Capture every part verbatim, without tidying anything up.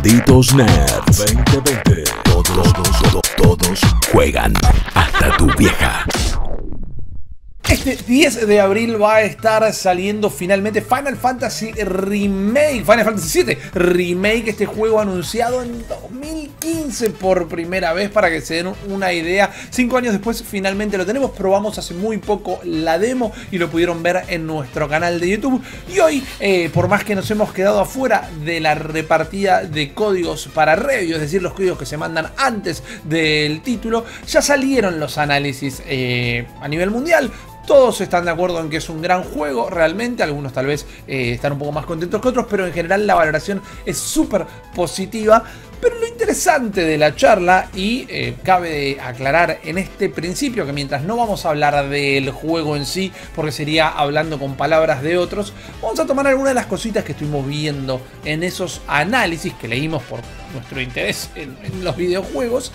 Malditos Nerds veinte veinte. Todos, todos, todos, todos juegan. Hasta tu vieja. Este diez de abril va a estar saliendo finalmente Final Fantasy Remake, Final Fantasy siete Remake, este juego anunciado en dos mil quince por primera vez, para que se den una idea. Cinco años después finalmente lo tenemos. Probamos hace muy poco la demo y lo pudieron ver en nuestro canal de YouTube. Y hoy, eh, por más que nos hemos quedado afuera de la repartida de códigos para review, es decir, los códigos que se mandan antes del título, ya salieron los análisis eh, a nivel mundial. Todos están de acuerdo en que es un gran juego, realmente. Algunos tal vez eh, están un poco más contentos que otros, pero en general la valoración es súper positiva. Pero lo interesante de la charla, y eh, cabe aclarar en este principio que mientras no vamos a hablar del juego en sí, porque sería hablando con palabras de otros, vamos a tomar algunas de las cositas que estuvimos viendo en esos análisis que leímos por nuestro interés en, en los videojuegos.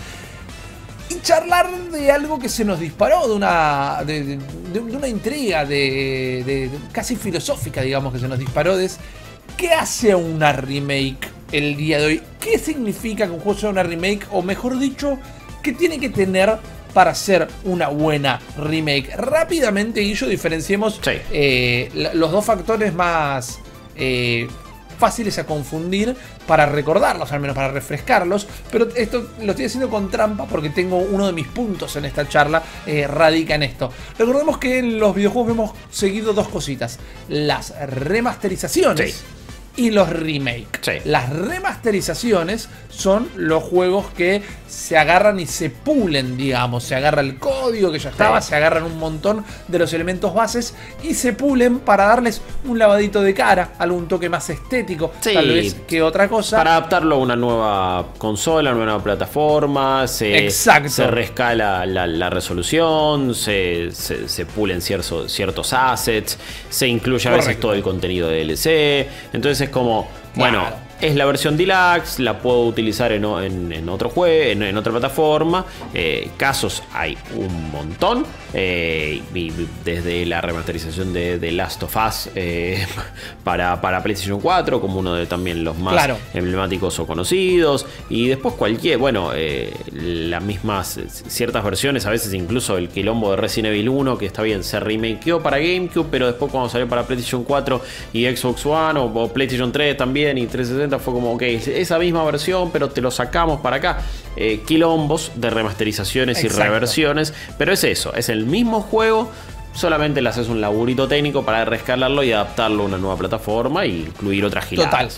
Y charlar de algo que se nos disparó, de una, de, de, de una intriga de, de, de casi filosófica, digamos, que se nos disparó. De ¿qué hace una remake el día de hoy? ¿Qué significa que un juego sea una remake? O mejor dicho, ¿qué tiene que tener para ser una buena remake? Rápidamente, Guillo, diferenciemos sí. eh, los dos factores más eh, fáciles a confundir, para recordarlos, al menos para refrescarlos. Pero esto lo estoy haciendo con trampa, porque tengo uno de mis puntos en esta charla, eh, radica en esto. Recordemos que en los videojuegos hemos seguido dos cositas: las remasterizaciones sí. y los remakes. Sí. Las remasterizaciones son los juegos que se agarran y se pulen, digamos. Se agarra el código que ya estaba, sí. se agarran un montón de los elementos bases y se pulen para darles un lavadito de cara, algún toque más estético, sí. tal vez que otra cosa. Para adaptarlo a una nueva consola, a una nueva plataforma. Se, Exacto. se rescala la, la resolución, se, se, se pulen ciertos, ciertos assets, se incluye a veces Correcto. todo el contenido de D L C. Entonces es como, bueno, claro. es la versión deluxe, la puedo utilizar en, en, en otro juego, en, en otra plataforma. Eh, casos hay un montón. Eh, y desde la remasterización de, de Last of Us eh, para, para PlayStation cuatro, como uno de también los más claro. emblemáticos o conocidos. Y después cualquier, bueno, eh, las mismas ciertas versiones, a veces incluso el quilombo de Resident Evil uno, que está bien, se remakeó para GameCube, pero después cuando salió para PlayStation cuatro y Xbox One o, o PlayStation tres también y trescientos sesenta, fue como, ok, esa misma versión, pero te lo sacamos para acá. Eh, quilombos de remasterizaciones Exacto. y reversiones, pero es eso, es el mismo juego, solamente le haces un laburito técnico para rescalarlo y adaptarlo a una nueva plataforma e incluir otras giladas. Total.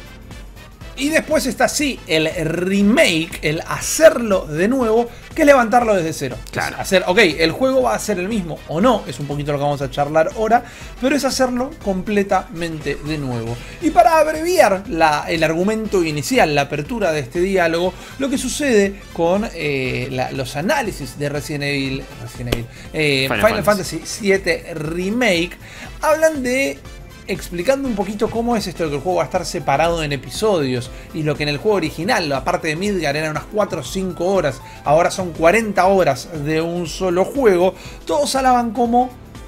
Y después está así el remake, el hacerlo de nuevo, que es levantarlo desde cero. Claro. Es hacer, ok, el juego va a ser el mismo o no, es un poquito lo que vamos a charlar ahora, pero es hacerlo completamente de nuevo. Y para abreviar la, el argumento inicial, la apertura de este diálogo, lo que sucede con eh, la, los análisis de Resident Evil, Resident Evil eh, Final, Final Fantasy. Fantasy siete Remake, hablan de... explicando un poquito cómo es esto de que el juego va a estar separado en episodios, y lo que en el juego original, la parte de Midgar, eran unas cuatro o cinco horas, ahora son cuarenta horas de un solo juego. Todos alaban como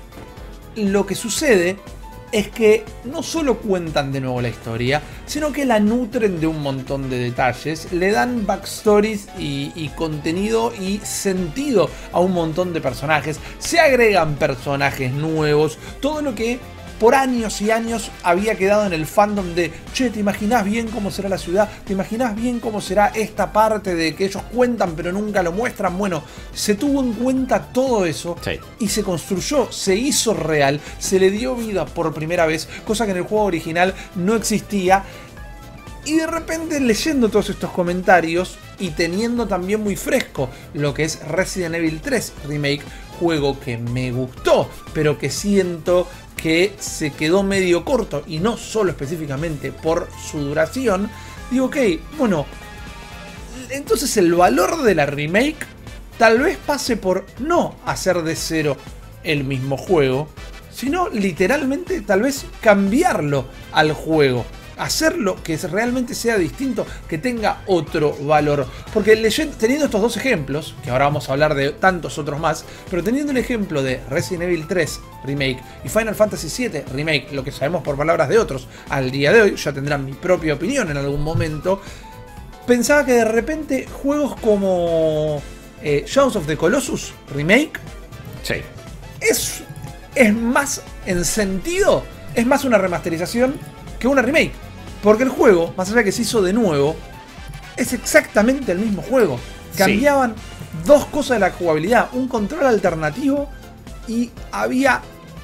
lo que sucede es que no solo cuentan de nuevo la historia, sino que la nutren de un montón de detalles, le dan backstories y, y contenido y sentido a un montón de personajes, se agregan personajes nuevos, todo lo que por años y años había quedado en el fandom de, che, ¿te imaginás bien cómo será la ciudad? ¿Te imaginás bien cómo será esta parte de que ellos cuentan pero nunca lo muestran? Bueno, se tuvo en cuenta todo eso sí. y se construyó, se hizo real, se le dio vida por primera vez, cosa que en el juego original no existía. Y de repente, leyendo todos estos comentarios y teniendo también muy fresco lo que es Resident Evil tres Remake, juego que me gustó, pero que siento que se quedó medio corto, y no solo específicamente por su duración, digo, ok, bueno, entonces el valor de la remake tal vez pase por no hacer de cero el mismo juego, sino literalmente tal vez cambiarlo al juego. Hacerlo que realmente sea distinto, que tenga otro valor. Porque leyendo, teniendo estos dos ejemplos, que ahora vamos a hablar de tantos otros más, pero teniendo el ejemplo de Resident Evil tres Remake y Final Fantasy siete Remake, lo que sabemos por palabras de otros al día de hoy, ya tendrán mi propia opinión en algún momento, pensaba que de repente juegos como eh, Shadows of the Colossus Remake sí. es, es más en sentido, es más una remasterización que una remake. Porque el juego, más allá de que se hizo de nuevo, es exactamente el mismo juego. Cambiaban sí. dos cosas de la jugabilidad, un control alternativo y había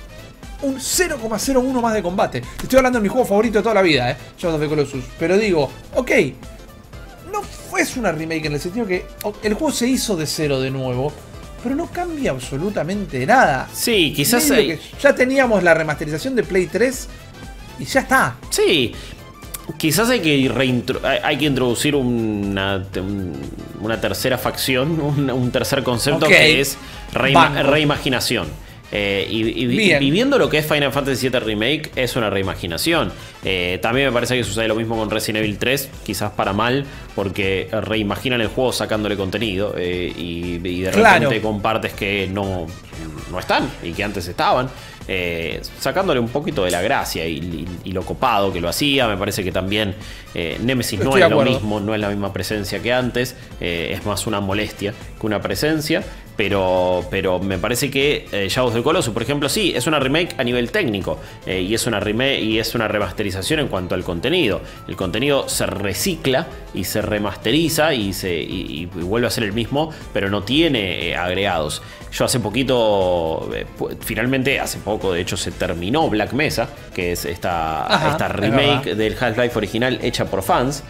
un cero coma cero uno más de combate. Estoy hablando de mi juego favorito de toda la vida, eh, Shadows of the Colossus. Pero digo, ok, no fue una remake en el sentido que el juego se hizo de cero de nuevo, pero no cambia absolutamente nada. Sí, quizás hay... que ya teníamos la remasterización de Play tres y ya está. Sí, quizás hay que, hay que introducir una, una tercera facción, un, un tercer concepto okay. que es reima reimaginación. Eh, y, y, y viendo lo que es Final Fantasy siete Remake, es una reimaginación. Eh, también me parece que sucede lo mismo con Resident Evil tres, quizás para mal, porque reimaginan el juego sacándole contenido eh, y, y de repente claro. con partes que no, no están y que antes estaban. Eh, sacándole un poquito de la gracia y, y, y lo copado que lo hacía. Me parece que también eh, Nemesis no es lo mismo, no es la misma presencia que antes, eh, es más una molestia que una presencia. Pero, pero me parece que eh, Shadows of the Colossus, por ejemplo, sí, es una remake a nivel técnico eh, y, es una remake, y es una remasterización en cuanto al contenido. El contenido se recicla y se remasteriza y, se, y, y vuelve a ser el mismo, pero no tiene eh, agregados. Yo hace poquito, eh, finalmente hace poco de hecho se terminó Black Mesa, que es esta, Ajá, esta remake del Half-Life original hecha por fans.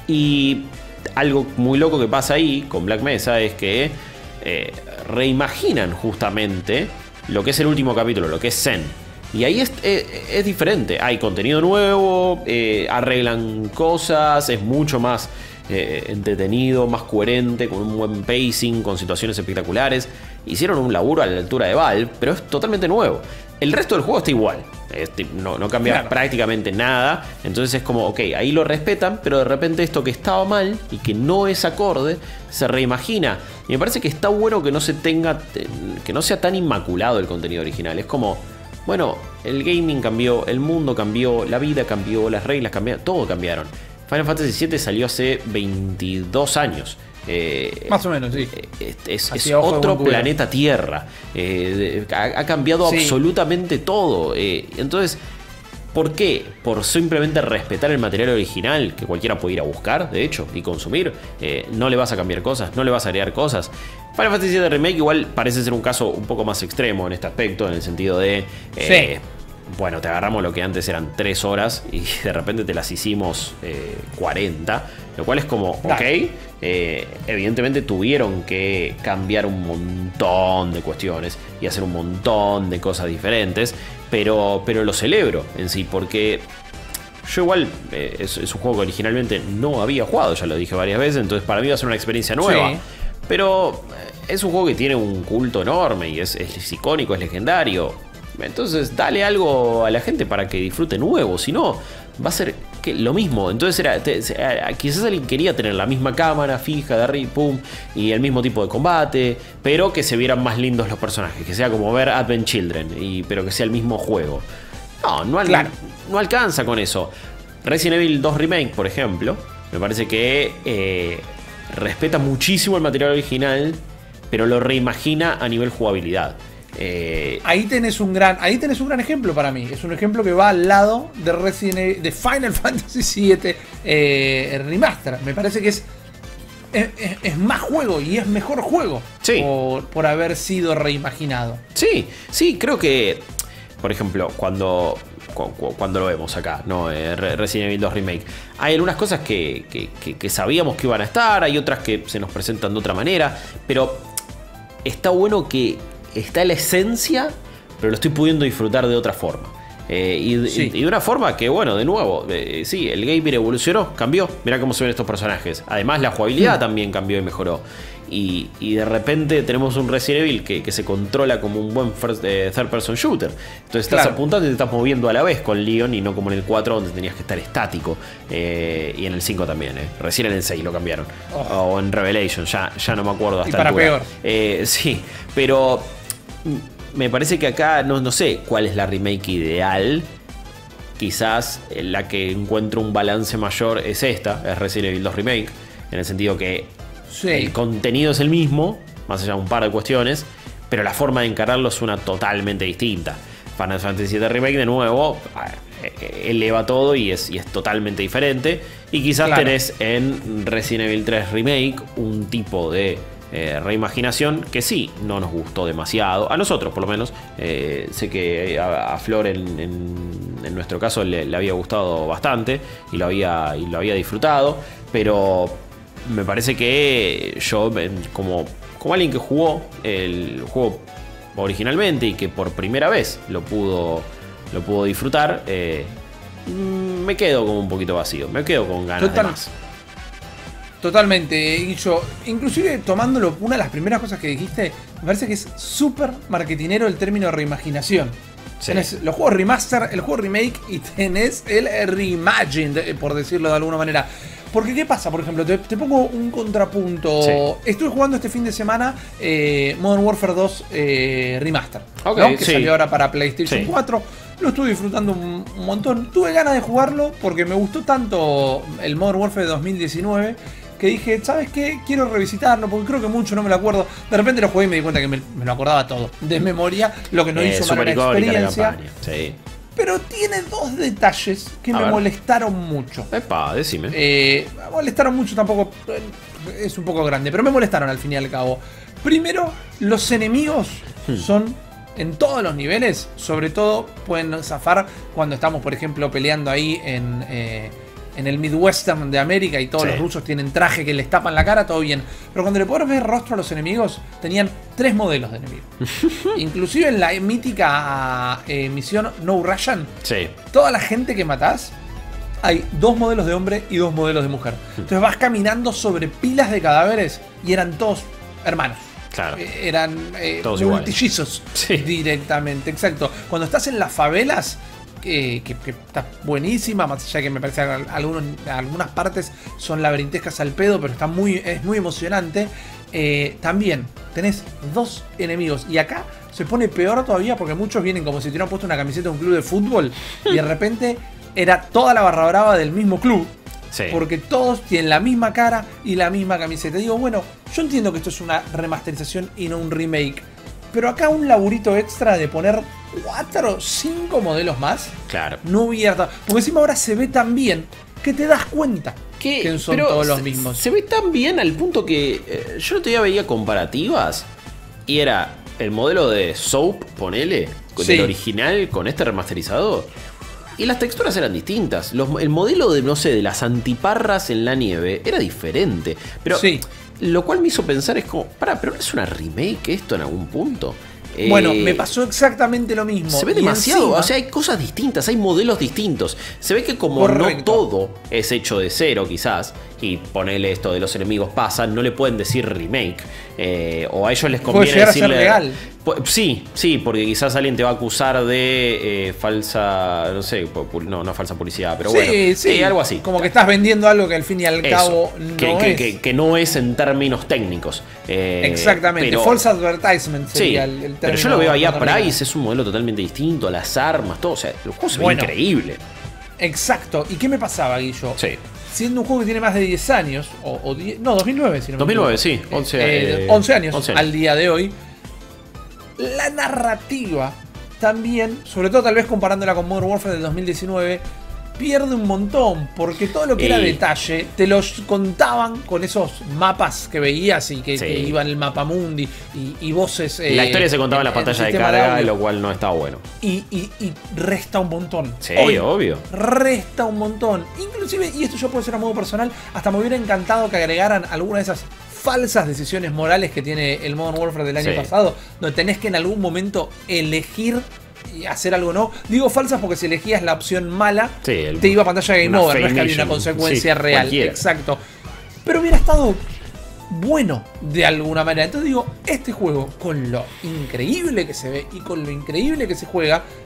Y algo muy loco que pasa ahí con Black Mesa es que Eh, reimaginan justamente lo que es el último capítulo, lo que es Zen. Y ahí es, es, es diferente. Hay contenido nuevo, eh, arreglan cosas, es mucho más eh, entretenido, más coherente, con un buen pacing, con situaciones espectaculares. Hicieron un laburo a la altura de Valve, pero es totalmente nuevo. El resto del juego está igual. Este, no, no cambia claro. prácticamente nada. Entonces es como, ok, ahí lo respetan, pero de repente esto que estaba mal y que no es acorde, se reimagina. Y me parece que está bueno que no se tenga, que no sea tan inmaculado el contenido original. Es como, bueno, el gaming cambió, el mundo cambió, la vida cambió, las reglas cambiaron, todo cambiaron. Final Fantasy siete salió hace veintidós años. Eh, Más o menos, sí. Es, es, es otro planeta Tierra. Eh, ha, ha cambiado sí. absolutamente todo. Eh, entonces, ¿por qué? Por simplemente respetar el material original que cualquiera puede ir a buscar, de hecho, y consumir. Eh, no le vas a cambiar cosas, no le vas a agregar cosas. Final Fantasy siete Remake igual parece ser un caso un poco más extremo en este aspecto, en el sentido de... Eh, sí. Bueno, te agarramos lo que antes eran tres horas y de repente te las hicimos eh, cuarenta, lo cual es como, ok, eh, evidentemente tuvieron que cambiar un montón de cuestiones y hacer un montón de cosas diferentes, pero, pero lo celebro en sí, porque yo igual eh, es, es un juego que originalmente no había jugado, ya lo dije varias veces, entonces para mí va a ser una experiencia nueva. Sí. Pero es un juego que tiene un culto enorme y es, es icónico, es legendario. Entonces dale algo a la gente para que disfrute nuevo, si no va a ser que lo mismo. Entonces era, te, quizás alguien quería tener la misma cámara fija de arriba, pum, y el mismo tipo de combate, pero que se vieran más lindos los personajes, que sea como ver Advent Children, y, pero que sea el mismo juego. No, no, claro. no alcanza con eso. Resident Evil dos Remake, por ejemplo, me parece que eh, respeta muchísimo el material original, pero lo reimagina a nivel jugabilidad. Eh, ahí tenés un gran, ahí tenés un gran ejemplo para mí. Es un ejemplo que va al lado de Resident Evil, de Final Fantasy siete eh, Remaster. Me parece que es, es, es más juego y es mejor juego sí. por, por haber sido reimaginado. Sí, sí, creo que, por ejemplo, cuando cuando lo vemos acá, ¿no? Eh, Resident Evil dos Remake, hay algunas cosas que, que, que, que sabíamos que iban a estar, hay otras que se nos presentan de otra manera, pero está bueno que está la esencia, pero lo estoy pudiendo disfrutar de otra forma. Eh, y, sí. y de una forma que, bueno, de nuevo, eh, sí, el gameplay evolucionó, cambió. Mirá cómo se ven estos personajes. Además, la jugabilidad mm. también cambió y mejoró. Y, y de repente tenemos un Resident Evil que, que se controla como un buen first, eh, third person shooter. Entonces estás claro. apuntando y te estás moviendo a la vez con Leon, y no como en el cuatro donde tenías que estar estático. Eh, y en el cinco también, eh. Recién en el seis lo cambiaron. Oh. O en Revelation, ya, ya no me acuerdo hasta y para altura. peor. Eh, sí, pero me parece que acá no, no sé cuál es la remake ideal. Quizás la que encuentro un balance mayor es esta, es Resident Evil dos Remake. en el sentido que Sí. el contenido es el mismo, más allá de un par de cuestiones, pero la forma de encararlo es una totalmente distinta. Final Fantasy siete Remake, de nuevo, eleva todo y es, y es totalmente diferente. Y quizás claro. tenés en Resident Evil tres Remake un tipo de eh, reimaginación que sí, no nos gustó demasiado. A nosotros, por lo menos. Eh, sé que a, a Flor, en, en, en nuestro caso, le, le había gustado bastante y lo había, y lo había disfrutado. Pero me parece que yo, como, como alguien que jugó el juego originalmente y que por primera vez lo pudo, lo pudo disfrutar, eh, me quedo como un poquito vacío, me quedo con ganas Total, de más. Totalmente, Guillo. Inclusive tomándolo, una de las primeras cosas que dijiste, me parece que es súper marketinero el término reimaginación. Sí. Tenés los juegos remaster, el juego remake y tenés el reimagined, por decirlo de alguna manera. Porque ¿qué pasa? Por ejemplo, te, te pongo un contrapunto. Sí. Estuve jugando este fin de semana eh, Modern Warfare dos eh, Remaster, okay, ¿no? Que sí. salió ahora para PlayStation sí. cuatro. Lo estuve disfrutando un, un montón. Tuve ganas de jugarlo porque me gustó tanto el Modern Warfare dos mil diecinueve que dije, ¿sabes qué? Quiero revisitarlo porque creo que mucho no me lo acuerdo. De repente lo jugué y me di cuenta que me, me lo acordaba todo de memoria, lo que no eh, hizo mala experiencia. Sí. Pero tiene dos detalles que A me ver. molestaron mucho. Epa, decime. Eh, me molestaron mucho, tampoco. Es un poco grande, pero me molestaron al fin y al cabo. Primero, los enemigos hmm. son en todos los niveles. Sobre todo, pueden zafar cuando estamos, por ejemplo, peleando ahí en, eh, en el Midwestern de América y todos sí. los rusos tienen traje que les tapan la cara, todo bien. Pero cuando le podés ver rostro a los enemigos, tenían tres modelos de enemigos. Inclusive en la mítica eh, misión No Russian, sí. toda la gente que matás, hay dos modelos de hombre y dos modelos de mujer. Entonces vas caminando sobre pilas de cadáveres y eran todos hermanos. Claro. Eh, eran eh, multillizos sí. directamente, exacto. Cuando estás en las favelas, Eh, que, que está buenísima, más allá que me parece que algunos, algunas partes son laberintescas al pedo, pero está muy, es muy emocionante. Eh, también tenés dos enemigos y acá se pone peor todavía porque muchos vienen como si tuvieran puesto una camiseta de un club de fútbol y de repente era toda la barra brava del mismo club. Sí. Porque todos tienen la misma cara y la misma camiseta. Digo, bueno, yo entiendo que esto es una remasterización y no un remake, pero acá un laburito extra de poner cuatro o cinco modelos más. Claro. No hubiera. Porque encima ahora se ve tan bien que te das cuenta que, que son todos los se, mismos. Se ve tan bien al punto que eh, yo el otro día veía comparativas y era el modelo de Soap, ponele, sí. del original con este remasterizado. Y las texturas eran distintas. Los, el modelo de, no sé, de las antiparras en la nieve era diferente. Pero sí. Lo cual me hizo pensar es como, pará, pero ¿no es una remake esto en algún punto? Bueno, eh, me pasó exactamente lo mismo. Se ve demasiado, encima, o sea, hay cosas distintas, hay modelos distintos. Se ve que como correcto. no todo es hecho de cero quizás, y ponele esto de los enemigos pasan, no le pueden decir remake. Eh, o a ellos les conviene puede llegar decirle, a ser legal. Sí, sí, porque quizás alguien te va a acusar de eh, falsa, no sé, no, no falsa publicidad, pero sí, bueno, sí, eh, algo así. Como que estás vendiendo algo que al fin y al Eso, cabo no que, es. Que, que, que no es en términos técnicos. Eh, Exactamente, pero, false advertisement sería sí, el, el término. Pero yo lo veo ahí a Price, es un modelo totalmente distinto, las armas, todo, o sea, el juego se ve bueno, increíble. Exacto, ¿y qué me pasaba, Guillo? Sí. Siendo un juego que tiene más de diez años, o, o diez, no, dos mil nueve, si no me dos mil nueve, sí, once, eh, eh, once años once años al día de hoy. La narrativa también, sobre todo tal vez comparándola con Modern Warfare del dos mil diecinueve, pierde un montón, porque todo lo que y... era detalle te los contaban con esos mapas que veías y que, sí. que iban el mapa mundi y, y voces. Eh, la historia se contaba en la pantalla de carga, de lo cual no estaba bueno. Y, y, y resta un montón. Sí, Hoy, obvio. Resta un montón. Inclusive, y esto yo puedo ser a modo personal, hasta me hubiera encantado que agregaran alguna de esas falsas decisiones morales que tiene el Modern Warfare del año sí. pasado, donde tenés que en algún momento elegir y hacer algo no. Digo falsas porque si elegías la opción mala, sí, el, te iba a pantalla Game Over, no es que había una consecuencia sí, real. Cualquiera. Exacto. Pero hubiera estado bueno de alguna manera. Entonces digo, este juego, con lo increíble que se ve y con lo increíble que se juega,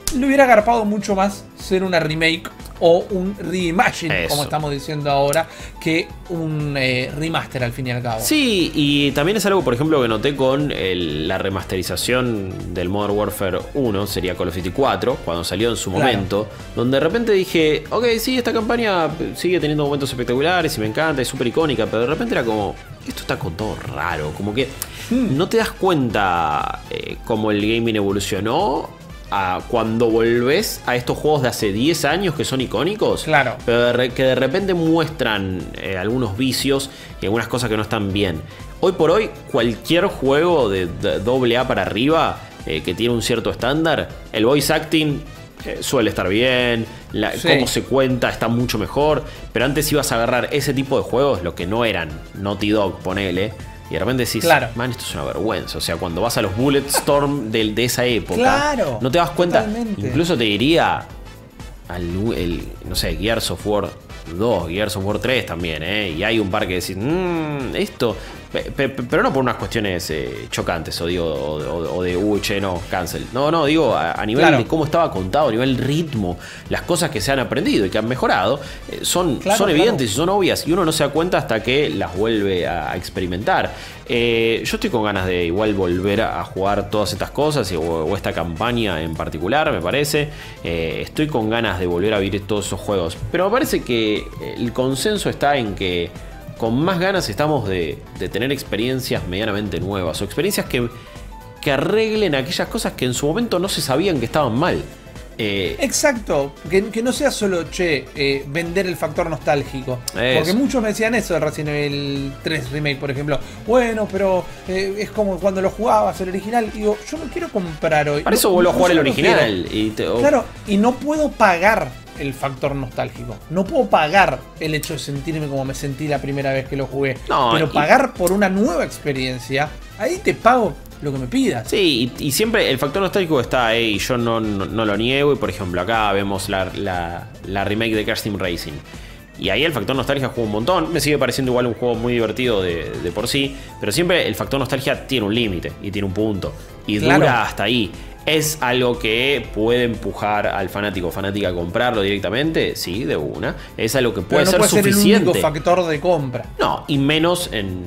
le hubiera agarpado mucho más ser una remake o un reimagine, Eso. como estamos diciendo ahora, que un eh, remaster al fin y al cabo. Sí, y también es algo, por ejemplo, que noté con el- la remasterización del Modern Warfare uno, sería Call of Duty cuatro, cuando salió en su Claro. momento, donde de repente dije, ok, sí, esta campaña sigue teniendo momentos espectaculares y me encanta, es súper icónica, pero de repente era como, esto está con todo raro, como que Hmm. no te das cuenta eh, cómo el gaming evolucionó a cuando volvés a estos juegos de hace diez años que son icónicos, Claro. pero de re- que de repente muestran eh, algunos vicios y algunas cosas que no están bien. Hoy por hoy, cualquier juego de, de doble A para arriba eh, que tiene un cierto estándar, el voice acting eh, suele estar bien, la- Sí. cómo se cuenta está mucho mejor, pero antes ibas a agarrar ese tipo de juegos, lo que no eran Naughty Dog, ponele, y de repente decís, Claro. man, esto es una vergüenza. O sea, cuando vas a los Bulletstorm de, de esa época, Claro, no te das cuenta. totalmente. Incluso te diría, al, el, no sé, Gears of War dos, Gears of War tres también, ¿eh? Y hay un par que decís, mmm, esto. Pe- pe- pero no por unas cuestiones eh, chocantes, o digo, o, o- o de, uy, che, no, cancel. No, no, digo, a, a nivel Claro. de cómo estaba contado, a nivel ritmo, las cosas que se han aprendido y que han mejorado, eh, son, Claro, son claro. evidentes y son obvias, y uno no se da cuenta hasta que las vuelve a, a experimentar. Eh, yo estoy con ganas de igual volver a jugar todas estas cosas, o, o esta campaña en particular, me parece. Eh, estoy con ganas de volver a vivir todos esos juegos. Pero me parece que el consenso está en que con más ganas estamos de, de tener experiencias medianamente nuevas, o experiencias que, que arreglen aquellas cosas que en su momento no se sabían que estaban mal. Eh, Exacto, que, que no sea solo, che, eh, vender el factor nostálgico. Eso. Porque muchos me decían eso de Resident Evil tres Remake, por ejemplo. Bueno, pero eh, es como cuando lo jugabas el original. Y digo, yo no quiero comprar hoy. para eso No- vuelvo a no jugar el solo no original. quiero. Y te- o- Claro, y no puedo pagar el factor nostálgico. No puedo pagar el hecho de sentirme como me sentí la primera vez que lo jugué. No, pero y- pagar por una nueva experiencia, ahí te pago lo que me pidas. Sí, y, y siempre el factor nostálgico está ahí, y yo no, no, no lo niego. Y por ejemplo, acá vemos la, la, la remake de Crash Team Racing. Y ahí el factor nostalgia juega un montón. Me sigue pareciendo igual un juego muy divertido de, de por sí. Pero siempre el factor nostalgia tiene un límite y tiene un punto. Y Claro. dura hasta ahí. ¿Es algo que puede empujar al fanático o fanática a comprarlo directamente? Sí, de una. Es algo que puede pero no ser puede ser el suficiente. único factor de compra. No, y menos en,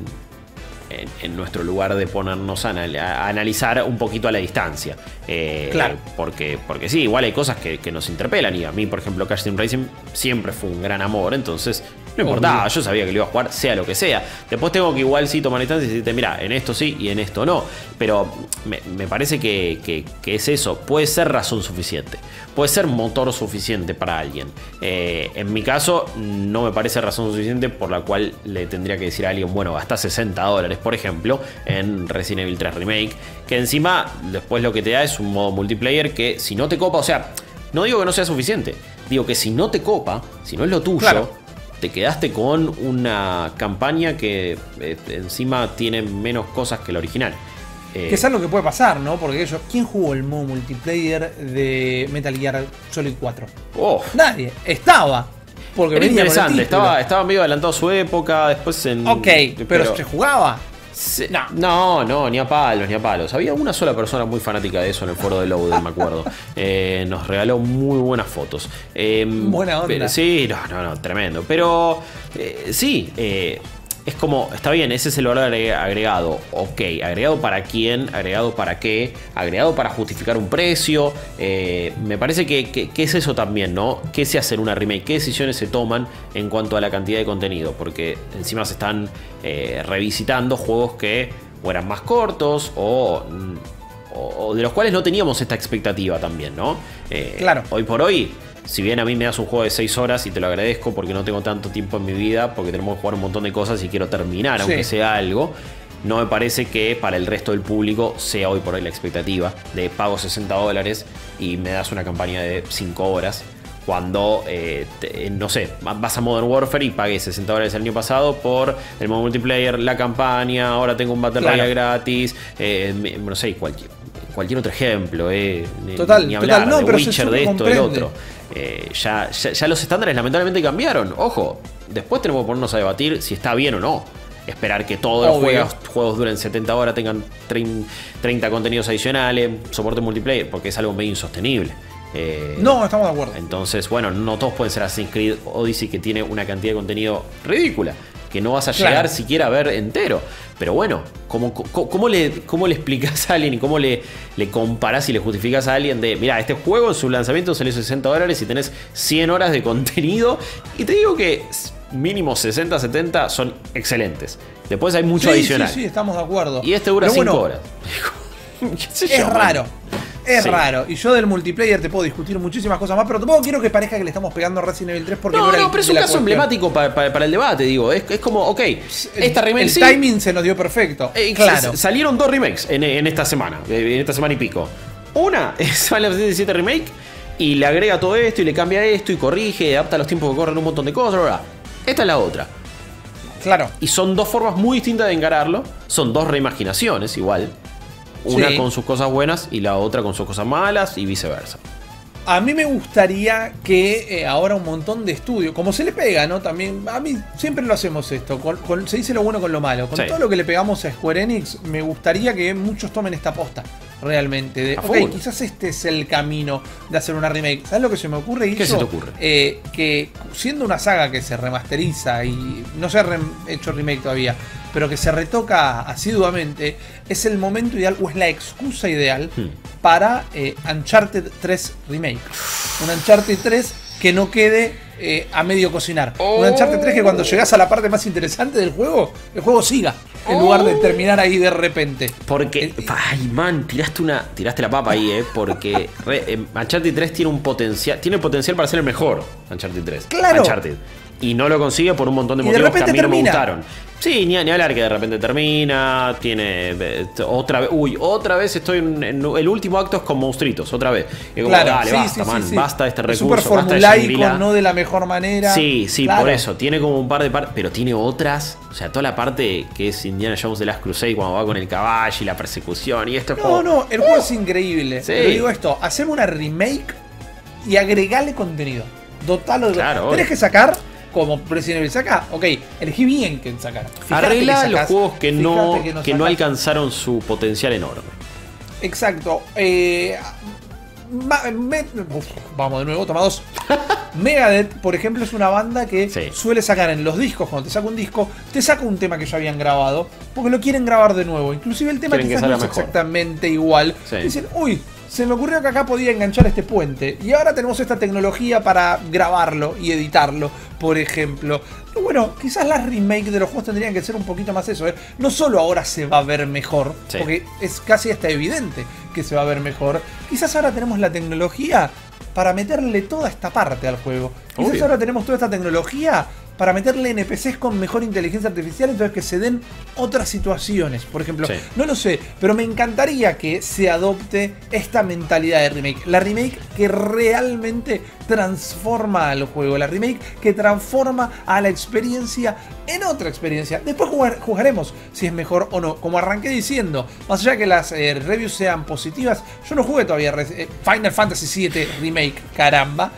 en, en nuestro lugar de ponernos a, anal- a analizar un poquito a la distancia. Eh, Claro. Porque, porque sí, igual hay cosas que, que nos interpelan. Y a mí, por ejemplo, Crash Team Racing siempre fue un gran amor. Entonces, no importaba. Obvio. Yo sabía que lo iba a jugar, sea lo que sea. Después tengo que igual sí tomar distancia y decirte, mira, en esto sí y en esto no. Pero me, me parece que, que- que es eso. Puede ser razón suficiente. Puede ser motor suficiente para alguien. Eh, en mi caso, no me parece razón suficiente por la cual le tendría que decir a alguien, bueno, gasta sesenta dólares, por ejemplo, en Resident Evil tres Remake. Que encima, después lo que te da es un modo multiplayer que si no te copa, o sea, no digo que no sea suficiente. Digo que si no te copa, si no es lo tuyo, Claro. te quedaste con una campaña que eh, encima tiene menos cosas que la original. Eh, Que es algo que puede pasar, ¿no? Porque ellos, ¿quién jugó el modo multiplayer de Metal Gear Solid cuatro? oh, Nadie. Estaba. Porque era venía con el interesante, título. estaba, estaba medio adelantado a su época, después en... Ok, pero, se jugaba. se- no. no, no, ni a palos, ni a palos. Había una sola persona muy fanática de eso en el foro de Loader, me acuerdo. Eh, nos regaló muy buenas fotos. Eh, Buena onda. pero- sí, no, no, no, tremendo. Pero eh, sí, eh, es como, está bien, ese es el valor agre- agregado. Ok, agregado para quién, agregado para qué, agregado para justificar un precio. Eh, me parece que, que- que es eso también, ¿no? ¿Qué se hace en una remake? ¿Qué decisiones se toman en cuanto a la cantidad de contenido? Porque encima se están eh, revisitando juegos que o eran más cortos o, mm, o- o de los cuales no teníamos esta expectativa también, ¿no? Eh, Claro. Hoy por hoy, si bien a mí me das un juego de seis horas y te lo agradezco porque no tengo tanto tiempo en mi vida, porque tenemos que jugar un montón de cosas y quiero terminar, Sí. aunque sea algo, no me parece que para el resto del público sea hoy por hoy la expectativa de pago sesenta dólares y me das una campaña de cinco horas. Cuando, eh, te- no sé, vas a Modern Warfare y pagué sesenta dólares el año pasado por el modo multiplayer, la campaña, ahora tengo un Battle Claro. Royale gratis, eh, me- no sé, cualquier, cualquier otro ejemplo, eh, ni- Total, ni hablar, total, no, de pero se Witcher, de esto, del comprende. otro. Eh, ya, ya, ya los estándares lamentablemente cambiaron. Ojo, después tenemos que ponernos a debatir si está bien o no. Esperar que todos los Obvio. juegos, juegos duren setenta horas, tengan trein- treinta contenidos adicionales, soporte multiplayer, porque es algo medio insostenible. Eh, no, estamos de acuerdo. Entonces, bueno, no todos pueden ser Assassin's Creed Odyssey, que tiene una cantidad de contenido ridícula, que no vas a llegar claro. siquiera a ver entero. Pero bueno, ¿cómo, cómo, cómo, le, cómo le explicas a alguien y cómo le, le comparás y le justificás a alguien de, mira, este juego en su lanzamiento salió sesenta dólares y tenés cien horas de contenido? Y te digo que mínimo sesenta, setenta son excelentes. Después hay mucho sí, adicional. Sí, sí, estamos de acuerdo. Y este dura cinco bueno, horas. es yo, raro. Es sí. raro. Y yo del multiplayer te puedo discutir muchísimas cosas más, pero tampoco quiero que parezca que le estamos pegando a Resident Evil tres porque no, no, era no, el, pero es un caso cuestión. emblemático para, para, para el debate, digo. Es, es como, ok, el, esta remake El sí, timing se nos dio perfecto. Eh, claro. Salieron dos remakes en, en esta semana, en esta semana y pico. Una es Final Fantasy siete Remake y le agrega todo esto y le cambia esto y corrige, adapta los tiempos que corren un montón de cosas, bla, bla. Esta es la otra. Claro. Y son dos formas muy distintas de encararlo. Son dos reimaginaciones igual. Una sí. con sus cosas buenas y la otra con sus cosas malas y viceversa. A mí me gustaría que eh, ahora un montón de estudios, como se le pega, ¿no? También, a mí siempre lo hacemos esto, con, con, se dice lo bueno con lo malo. Con sí. todo lo que le pegamos a Square Enix, me gustaría que muchos tomen esta posta, realmente. De, ok, quizás este es el camino de hacer una remake. ¿Sabes lo que se me ocurre? ¿Qué Hizo, se te ocurre? Eh, que siendo una saga que se remasteriza y no se ha re hecho remake todavía, pero que se retoca asiduamente, es el momento ideal o es la excusa ideal hmm. para eh, Uncharted tres Remake. Un Uncharted tres que no quede eh, a medio cocinar. Oh. Un Uncharted tres que cuando llegas a la parte más interesante del juego, el juego siga, en oh. lugar de terminar ahí de repente. Porque, eh, ay man, tiraste una tiraste la papa ahí, eh, porque re, eh, Uncharted tres tiene un potencial, tiene potencial para ser el mejor Uncharted tres. Claro. Uncharted. Y no lo consigue por un montón de motivos que a mí termina. no me gustaron. Sí, ni, ni hablar que de repente termina, tiene eh, otra vez, uy, otra vez estoy en, en el último acto es con monstruitos, otra vez. Y como, claro, dale, sí, basta, sí, man, sí, sí. basta de este recurso, super formulaico, basta de no de la mejor manera. Sí, sí, claro. por eso, tiene como un par de partes, pero tiene otras, o sea, toda la parte que es Indiana Jones de Last Crusade cuando va con el caballo y la persecución y esto. No, como, no, el juego uh, es increíble. Sí. Pero digo esto, hacer una remake y agregarle contenido. Dotalo de claro, tenés que sacar como Resident Evil saca, ok, elegí bien quién sacar. Fijate Arregla que sacás, los juegos que no, que no, que no alcanzaron su potencial enorme. Exacto. Eh, ma, me, uf, vamos de nuevo, toma dos. Megadeth, por ejemplo, es una banda que sí. suele sacar en los discos, cuando te saca un disco, te saca un tema que ya habían grabado, porque lo quieren grabar de nuevo. Inclusive el tema quizás no es mejor. exactamente igual. Sí. Dicen, uy, se me ocurrió que acá podía enganchar este puente. Y ahora tenemos esta tecnología para grabarlo y editarlo, por ejemplo. Pero bueno, quizás las remakes de los juegos tendrían que ser un poquito más eso, ¿eh? No solo ahora se va a ver mejor, sí. porque es casi hasta evidente que se va a ver mejor. Quizás ahora tenemos la tecnología para meterle toda esta parte al juego. Quizás Obvio. ahora tenemos toda esta tecnología para meterle N P Cs con mejor inteligencia artificial, entonces que se den otras situaciones. Por ejemplo, sí. no lo sé, pero me encantaría que se adopte esta mentalidad de remake. La remake que realmente transforma al juego. La remake que transforma a la experiencia en otra experiencia. Después jugar, jugaremos si es mejor o no. Como arranqué diciendo, más allá que las eh, reviews sean positivas, yo no jugué todavía eh, Final Fantasy siete Remake, caramba.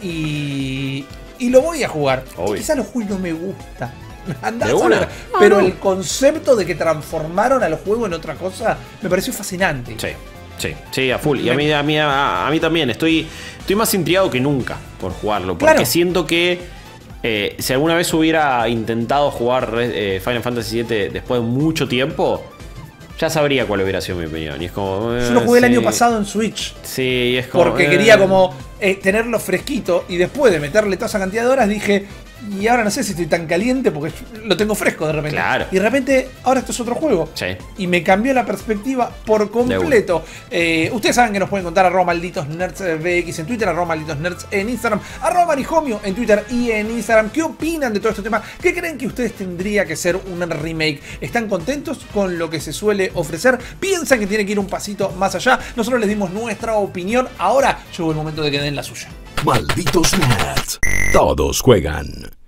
Y... Y lo voy a jugar. Quizás los juegos no me gusta. Andá a saber. Pero ah, no. el concepto de que transformaron al juego en otra cosa me pareció fascinante. Sí, sí, sí, a full. Y a mí, a mí, a, a mí también. Estoy, estoy más intrigado que nunca por jugarlo. Porque claro. siento que eh, si alguna vez hubiera intentado jugar eh, Final Fantasy siete después de mucho tiempo, ya sabría cuál hubiera sido mi opinión. Y es como, eh, yo lo jugué sí. el año pasado en Switch. Sí, es como. Porque eh, quería como eh, tenerlo fresquito. Y después de meterle toda esa cantidad de horas dije. Y ahora no sé si estoy tan caliente porque lo tengo fresco de repente. Claro. Y de repente, ahora esto es otro juego. Sí. Y me cambió la perspectiva por completo. Eh, ustedes saben que nos pueden contar arroba malditos nerds V X en Twitter, arroba malditos nerds en Instagram, arroba manijomio en Twitter y en Instagram. ¿Qué opinan de todo este tema? ¿Qué creen que ustedes tendría que ser un remake? ¿Están contentos con lo que se suele ofrecer? ¿Piensan que tiene que ir un pasito más allá? Nosotros les dimos nuestra opinión. Ahora llegó el momento de que den la suya. Malditos nerds. Todos juegan.